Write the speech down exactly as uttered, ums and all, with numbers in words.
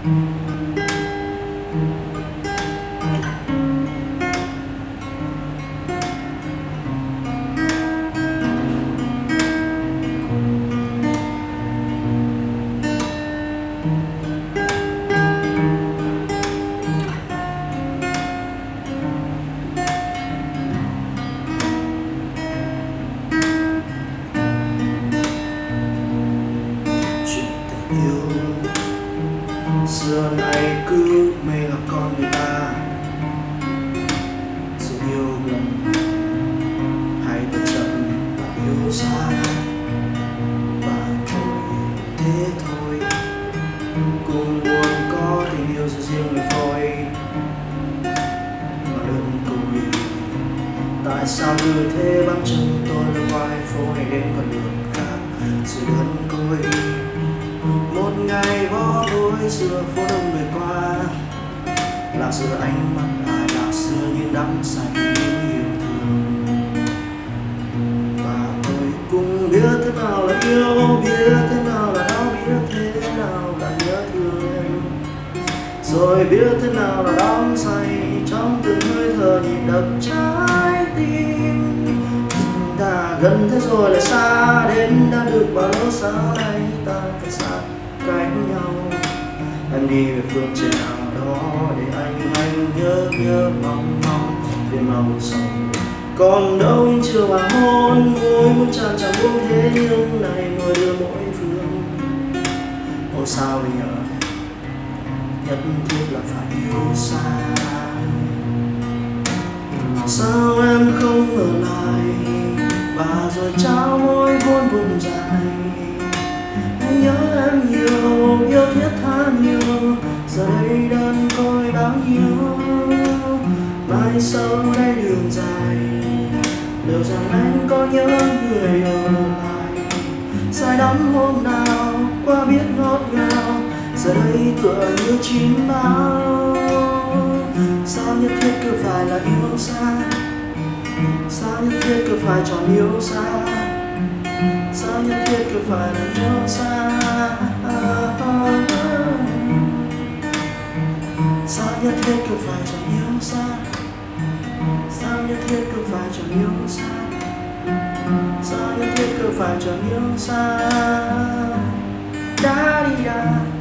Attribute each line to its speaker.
Speaker 1: Xưa nay cứ mê gặp con người ta, sự yêu gần hay thật chậm và yêu xa, và thôi thế thôi, cùng buồn có tình yêu sẽ riêng mình thôi. Mà đơn côi tại sao cứ thế bám chân tôi lên vai phố này đến con đường khác. Sự đơn côi một ngày bỏ lối xưa phố đông người qua, lạc giữa ánh mắt ai lạc xưa những đắm say những yêu thương. Và tôi cũng biết thế nào là yêu, biết thế nào là đau, biết thế nào là nhớ thương, rồi biết thế nào là đắm say trong từng hơi thở nhịp đập trái tim. Ta gần thế rồi lại xa đến, đã được bao lâu sao nay ta phải xa cách nhau. Em đi về phương trên nào đó để anh anh nhớ nhớ mong mong về màu sông. Còn đâu những chiều hoàng hôn môi muốn tràn tràn buông thế, nhưng này mỗi đưa mỗi phương. Ôi sao bây giờ nhất thiết là phải yêu xa, sao em không ở lại và rồi trao môi hôn vùng dài. Anh nhớ em nhiều, yêu thiết tha nhiều, giờ đây đơn côi bao nhiêu. Mai sau đây đường dài, liệu rằng anh có nhớ người ở lại. Say đắm hôm nào qua biết ngọt ngào, giờ đây tựa như chim bao. Sao nhất thiết cứ phải là yêu xa, sao nhất thiết cứ phải chọn yêu xa, sao nhất thiết cứ phải là yêu xa. Sao nhất thiết cứ phải chọn yêu xa, sao nhất thiết cứ phải chọn yêu xa, sao nhất thiết cứ phải chọn yêu xa. Da đi da.